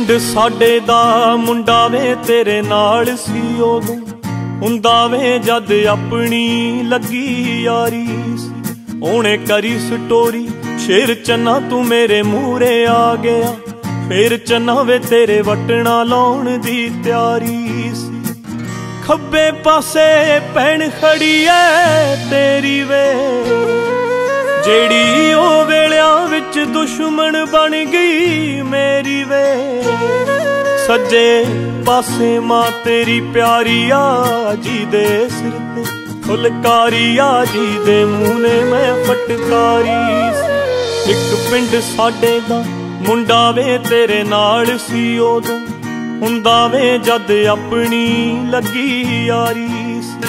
पिंड साडे दा मुंडा वे तेरे नाल सी उदों हुंदा वे जद अपनी लगी यारी सी। ओने करी स्टोरी शेर चन्ना तू मेरे मूहरे आ गया, फिर चन्ना वे तेरे वटना लाउण दी तैयारी सी। खब्बे पासे भैन खड़ी है तेरी वे जेड़ी ओ वेलियां विच दुश्मन बन गई मेरी वे। सज्जे पासे मां तेरी प्यारी आ जी दे सिर ते फुलकारी आ जी दे मूंह ने मैं फटकारी सी। एक पिंड साडे दा मुंडा वे तेरे नाल सी उदों हुंदा वे जद अपनी लगी यारी सी।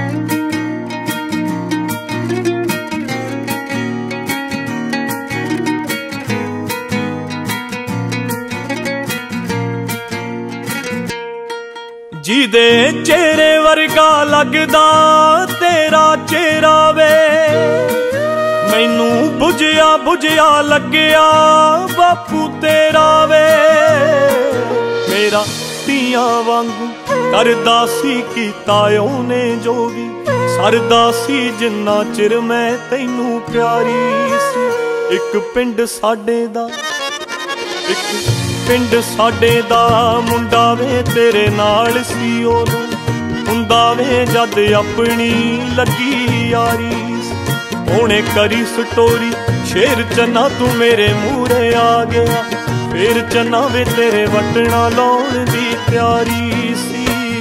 जिदे चेहरे वर्गा लगदा तेरा चेहरा वे मैनू बुझिया बुझिया लग्या बापू तेरा वे। मेरा तियां वांगू करदा सी कीता ओने जो भी सरदा सी जिन्ना चिर मैं तैनू प्यारी सी। एक पिंड साडे दा पिंड साडे दा मुंडा वे तेरे नाल सी उदों हुंदा वे जद अपनी लगी यारी सी। ओने करी स्टोरी शेर चन्ना तू मेरे मूहरे आ गया, फिर चन्ना वे तेरे वटना लाउण दी तैयारी सी।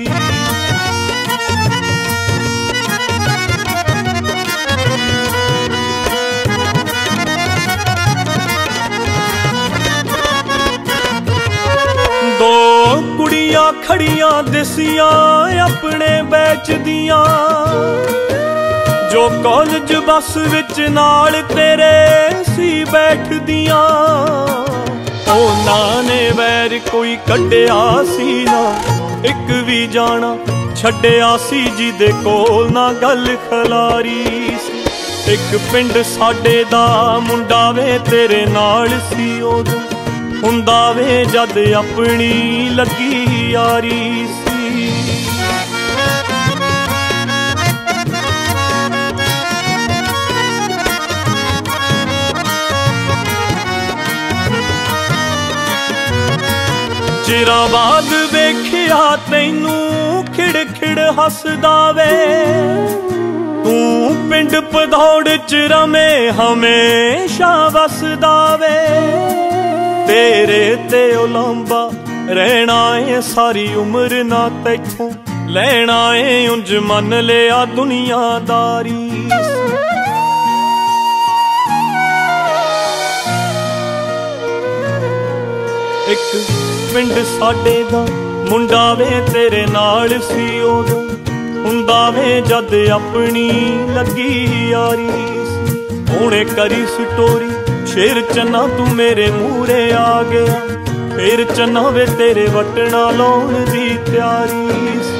दो कुड़ियां खड़ियां दिसियां अपने बैच दियां जो कॉलेज बस विच नाल तेरे सी बैठदियां। उन्हां ने वैर कोई कड्डिया सी ना एक भी जाना छड्डिया सी जिदे कोल ना गल खलारी सी। एक पिंड साडे दा मुंडा वे तेरे नाल सी उदों हुंदा वे जद अपनी लगी यारी सी। चिरा बाद वेखिया तैनू खिड़ खिड़ हसदा वे तू पिंड पधौड़ च रमे हमेशा वसदा वे। तेरे ते उलांबा रहना है सारी उम्र ना तैथों लैना है उंज मन लिया दुनियादारी। एक पिंड साडे दा मुंडा वे तेरे नाल सी उदों हुंदा वे जद अपनी लगी यारी सी। ओने करी स्टोरी शेर चन्ना तू मेरे मूहरे आ गया, फिर चन्ना वे तेरे वटना लाउण दी तैयारी सी।